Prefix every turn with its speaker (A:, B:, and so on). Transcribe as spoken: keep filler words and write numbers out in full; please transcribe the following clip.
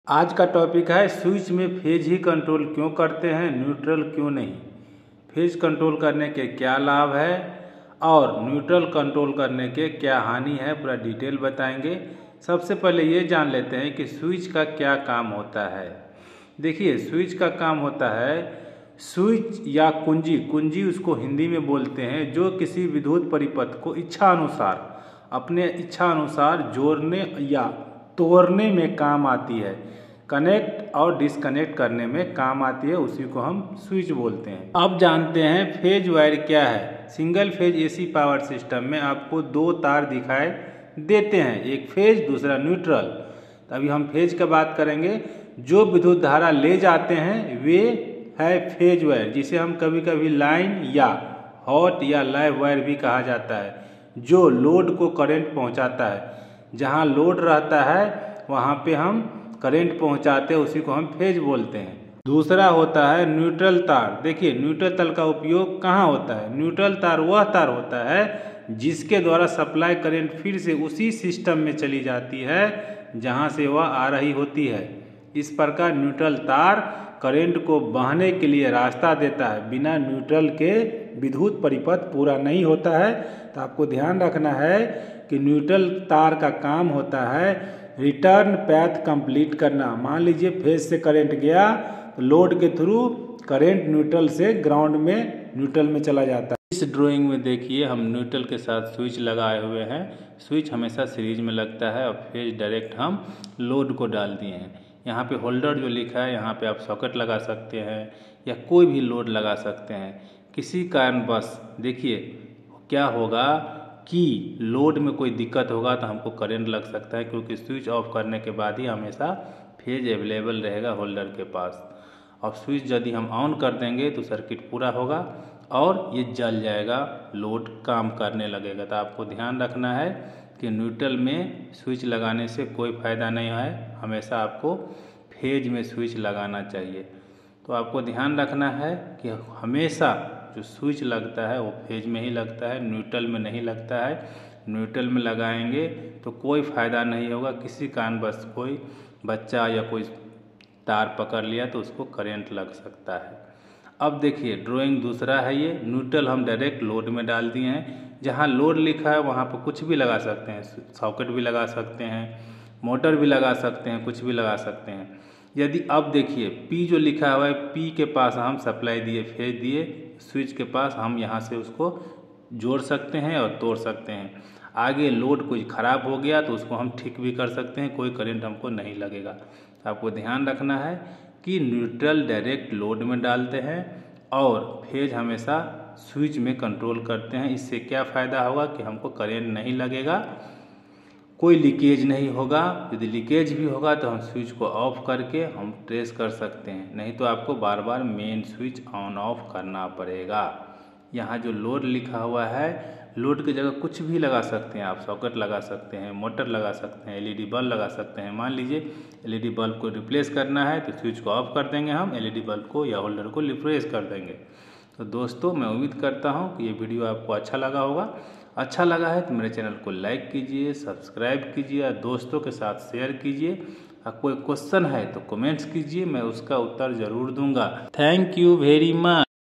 A: आज का टॉपिक है स्विच में फेज ही कंट्रोल क्यों करते हैं, न्यूट्रल क्यों नहीं। फेज कंट्रोल करने के क्या लाभ है और न्यूट्रल कंट्रोल करने के क्या हानि है, पूरा डिटेल बताएंगे। सबसे पहले ये जान लेते हैं कि स्विच का क्या काम होता है। देखिए, स्विच का काम होता है, स्विच या कुंजी कुंजी उसको हिंदी में बोलते हैं, जो किसी विद्युत परिपथ को इच्छा अनुसार अपने इच्छा अनुसार जोड़ने या तोड़ने में काम आती है, कनेक्ट और डिस्कनेक्ट करने में काम आती है, उसी को हम स्विच बोलते हैं। अब जानते हैं फेज वायर क्या है। Single phase AC power system में आपको दो तार दिखाई देते हैं, एक फेज दूसरा न्यूट्रल। तो अभी हम फेज की बात करेंगे। जो विद्युत धारा ले जाते हैं वे है फेज वायर, जिसे हम कभी कभी लाइन या हॉट या लाइव वायर भी कहा जाता है, जो लोड को करंट पहुंचाता है। जहां लोड रहता है वहां पे हम करंट पहुंचाते हैं, उसी को हम फेज बोलते हैं। दूसरा होता है न्यूट्रल तार। देखिए, न्यूट्रल तार का उपयोग कहाँ होता है। न्यूट्रल तार वह तार होता है जिसके द्वारा सप्लाई करंट फिर से उसी सिस्टम में चली जाती है जहां से वह आ रही होती है। इस प्रकार न्यूट्रल तार करंट को बहने के लिए रास्ता देता है। बिना न्यूट्रल के विद्युत परिपथ पूरा नहीं होता है। तो आपको ध्यान रखना है कि न्यूट्रल तार का काम होता है रिटर्न पैथ कंप्लीट करना। मान लीजिए फेज से करंट गया तो लोड के थ्रू करंट न्यूट्रल से ग्राउंड में न्यूट्रल में चला जाता है। इस ड्राइंग में देखिए, हम न्यूट्रल के साथ स्विच लगाए हुए हैं। स्विच हमेशा सीरीज में लगता है और फेज डायरेक्ट हम लोड को डाल दिए हैं। यहाँ पे होल्डर जो लिखा है, यहाँ पे आप सॉकेट लगा सकते हैं या कोई भी लोड लगा सकते हैं। किसी कारणवश देखिए क्या होगा कि लोड में कोई दिक्कत होगा तो हमको करंट लग सकता है, क्योंकि स्विच ऑफ करने के बाद ही हमेशा फेज अवेलेबल रहेगा होल्डर के पास। और स्विच यदि हम ऑन कर देंगे तो सर्किट पूरा होगा और ये जल जाएगा, लोड काम करने लगेगा। तो आपको ध्यान रखना है कि न्यूट्रल में स्विच लगाने से कोई फ़ायदा नहीं है, हमेशा आपको फेज में स्विच लगाना चाहिए। तो आपको ध्यान रखना है कि हमेशा जो स्विच लगता है वो फेज में ही लगता है, न्यूट्रल में नहीं लगता है। न्यूट्रल में लगाएंगे तो कोई फ़ायदा नहीं होगा। किसी कारणवश कोई बच्चा या कोई तार पकड़ लिया तो उसको करंट लग सकता है। अब देखिए, ड्राइंग दूसरा है ये। न्यूट्रल हम डायरेक्ट लोड में डाल दिए हैं। जहाँ लोड लिखा है वहाँ पर कुछ भी लगा सकते हैं, सॉकेट भी लगा सकते हैं, मोटर भी लगा सकते हैं, कुछ भी लगा सकते हैं। यदि अब देखिए पी जो लिखा हुआ है, पी के पास हम सप्लाई दिए, फेज दिए, स्विच के पास हम यहाँ से उसको जोड़ सकते हैं और तोड़ सकते हैं। आगे लोड कुछ ख़राब हो गया तो उसको हम ठीक भी कर सकते हैं, कोई करंट हमको नहीं लगेगा। आपको ध्यान रखना है कि न्यूट्रल डायरेक्ट लोड में डालते हैं और फेज हमेशा स्विच में कंट्रोल करते हैं। इससे क्या फ़ायदा होगा कि हमको करंट नहीं लगेगा, कोई लीकेज नहीं होगा। यदि लीकेज भी होगा तो हम स्विच को ऑफ करके हम ट्रेस कर सकते हैं, नहीं तो आपको बार बार मेन स्विच ऑन ऑफ करना पड़ेगा। यहाँ जो लोड लिखा हुआ है, लोड की जगह कुछ भी लगा सकते हैं आप, सॉकेट लगा सकते हैं, मोटर लगा सकते हैं, एलईडी बल्ब लगा सकते हैं। मान लीजिए एलईडी बल्ब को रिप्लेस करना है तो स्विच को ऑफ कर देंगे हम, एलईडी बल्ब को या होल्डर को रिप्लेस कर देंगे। तो दोस्तों, मैं उम्मीद करता हूँ कि ये वीडियो आपको अच्छा लगा होगा। अच्छा लगा है तो मेरे चैनल को लाइक कीजिए, सब्सक्राइब कीजिए और दोस्तों के साथ शेयर कीजिए। और कोई क्वेश्चन है तो कमेंट्स कीजिए, मैं उसका उत्तर ज़रूर दूंगा। Thank you very much.